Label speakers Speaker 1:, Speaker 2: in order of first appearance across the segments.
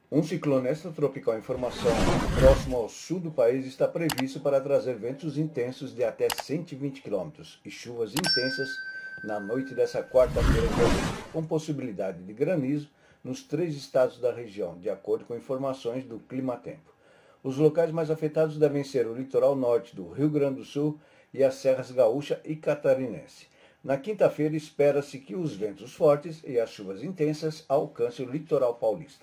Speaker 1: Um ciclone extratropical em formação próximo ao sul do país está previsto para trazer ventos intensos de até 120 km e chuvas intensas na noite dessa quarta-feira, com possibilidade de granizo nos 3 estados da região, de acordo com informações do Climatempo. Os locais mais afetados devem ser o litoral norte do Rio Grande do Sul e as serras gaúcha e catarinense. Na quinta-feira, espera-se que os ventos fortes e as chuvas intensas alcancem o litoral paulista.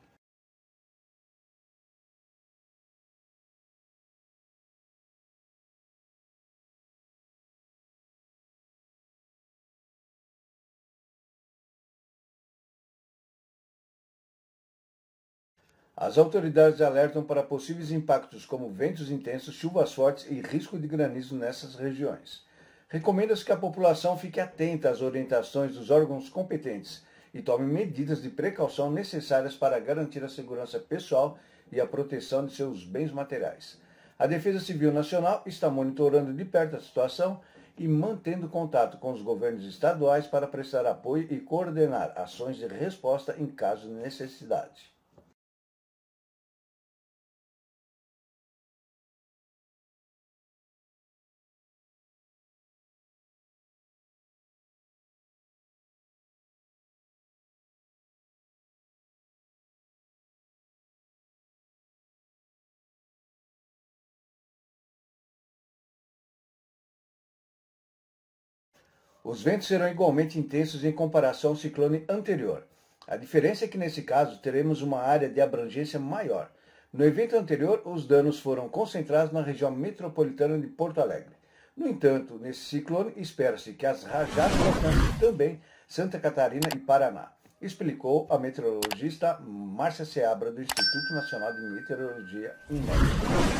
Speaker 1: As autoridades alertam para possíveis impactos como ventos intensos, chuvas fortes e risco de granizo nessas regiões. Recomenda-se que a população fique atenta às orientações dos órgãos competentes e tome medidas de precaução necessárias para garantir a segurança pessoal e a proteção de seus bens materiais. A Defesa Civil Nacional está monitorando de perto a situação e mantendo contato com os governos estaduais para prestar apoio e coordenar ações de resposta em caso de necessidade. Os ventos serão igualmente intensos em comparação ao ciclone anterior. A diferença é que, nesse caso, teremos uma área de abrangência maior. No evento anterior, os danos foram concentrados na região metropolitana de Porto Alegre. No entanto, nesse ciclone, espera-se que as rajadas alcancem também Santa Catarina e Paraná, explicou a meteorologista Márcia Seabra, do Instituto Nacional de Meteorologia, INMET.